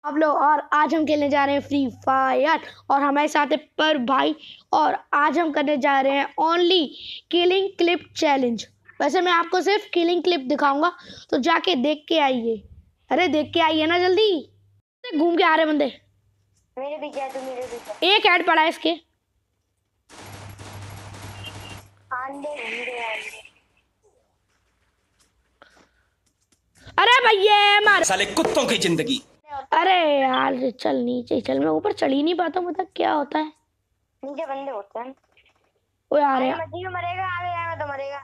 आप लोग और आज हम खेलने जा रहे हैं फ्री फायर और हमारे साथ है पर भाई। और आज हम करने जा रहे हैं ओनली किलिंग क्लिप चैलेंज। वैसे मैं आपको सिर्फ किलिंग क्लिप दिखाऊंगा, तो जाके देख के आइए। अरे देख के आइए ना जल्दी। घूम के आ रहे बंदे। मेरे भी क्या तो मेरे भी एक ऐड पड़ा है इसके। आंधे घूमते अरे भैया मार साले कुत्तों की जिंदगी। अरे यार चल नीचे चल, मैं ऊपर चल ही नहीं पाता। बता क्या होता है। नीचे बंदे होते हैं। ओ यार मजी में मरेगा, आगे आएगा तो मरेगा।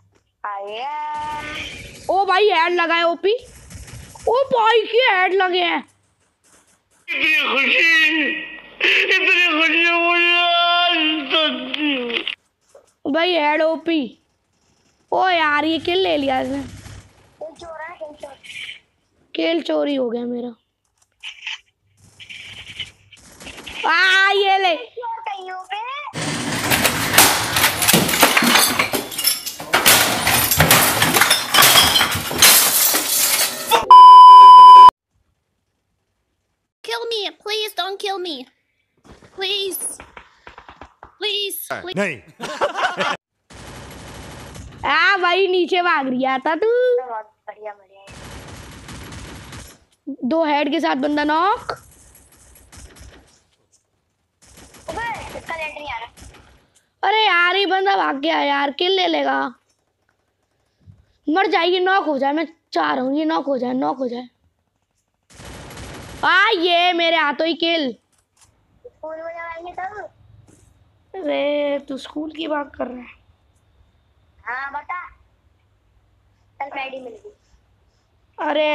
आगे ओ भाई ऐड लगा है ओपी। ओ भाई के ऐड लगे हैं। इतनी खुशी भाई ऐड ओपी। ओ यार ये किल ले लिया इसने। किल चोरी हो गया मेरा। ये ले कहीं पे Kill me, please don't kill me. Please. Please. नहीं। भाई नीचे भाग रही था तू। बहुत बढ़िया बढ़िया। 2 हेड के साथ बंदा नॉक। इसका लेट नहीं आ रहा। अरे यार ये बंदा भाग गया यार। किल ले लेगा। मर जाएगी, नॉक हो जाए। मैं चाह रहा हूँ ये नॉक हो जाए, नॉक हो जाए। ये मेरे हाथों ही किल। स्कूल में जाएंगे तब। अरे तू स्कूल की बात कर रहा है। हाँ बता। चल मैडी मिल गई। अरे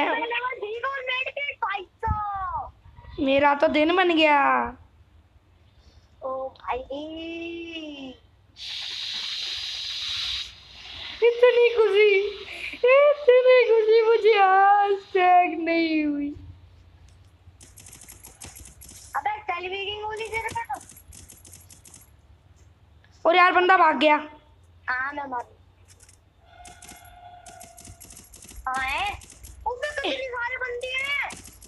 $500। मेरा तो दिन बन गया। ओ भाई इतनी खुशी मुझे आज तक नहीं हुई। अबे टेलीविजन गोली दे रहा था। और यार बंदा भाग गया। हाँ मैं मारू। हाँ है। उसमें तो कितने सारे बंदे हैं।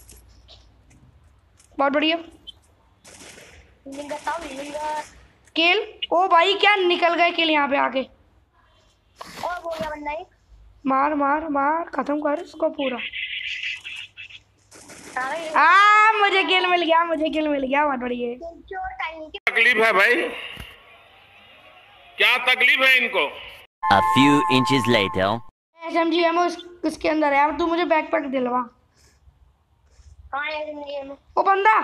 बहुत बढ़िया मिलेगा किल। ओ भाई क्या निकल गए किल यहाँ पे आके। और वो क्या बंदा है। मार मार मार, खत्म कर उसको पूरा। मुझे किल मिल गया, बहुत बढ़िया। तकलीफ है भाई, क्या तकलीफ है इनको? A few inches later. SMG M O इसके अंदर है। अब तू मुझे बैकपैक दिलवा। कहाँ है जिंदगी में। ओ बंदा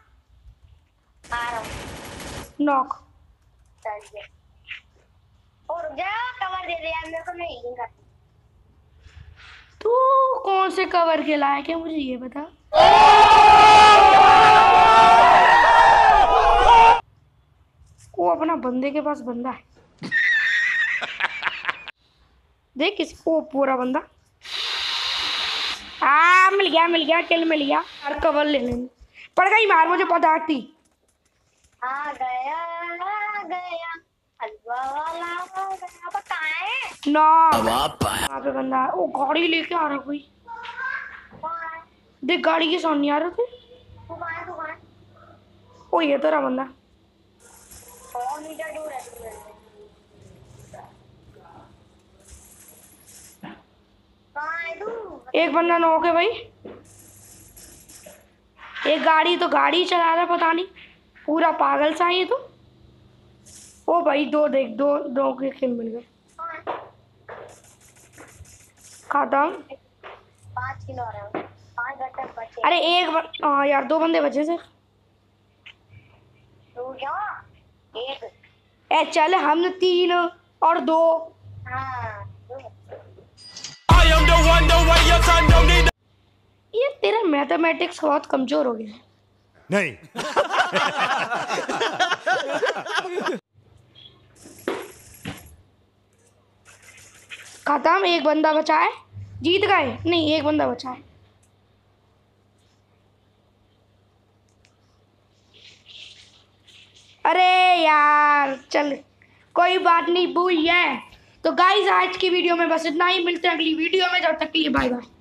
आ रहा हूँ। नॉक। चलिए और रुक जा, कवर दे दे यार मेरे को। मैं हीलिंग करती। तू कौन से कवर के लायक है मुझे ये बता। वो अपना बंदे के पास बंदा है। देख किसको पूरा बंदा। मिल गया किल मिल गया। यार कवर ले लेंगे। पड़ गई मार, मुझे पता थी। आ गया हलवा वाला आ गया। अब कहाँ है। ना वहाँ पे बंदा है। ओ गाड़ी लेके आ रहा कोई। कहाँ है? देख गाड़ी के सामने आ रहे थे। तू कहाँ है, तू कहाँ है? ओ ये तेरा बंदा। 100 मीटर दूर है तू मेरे से। कहाँ है तू। एक बंदा नॉक है भाई। एक गाड़ी चला रहा, पता नहीं पूरा पागल सा है ये तो। ओ भाई दो के किल मिल गए। खत्म। 5 किलो आ रहा है। 5 घंटे बचे। अरे यार 2 बंदे बचे से। तू क्या एक। चल हम 3 और 2। हाँ ये तेरा मैथमेटिक्स बहुत कमजोर हो गया है। नहीं। खत्म। एक बंदा बचा है। जीत गए नहीं, एक बंदा बचा है। अरे यार चल कोई बात नहीं, भूल है। तो गाइस आज की वीडियो में बस इतना ही। मिलते हैं अगली वीडियो में, जब तक के लिए बाय बाय।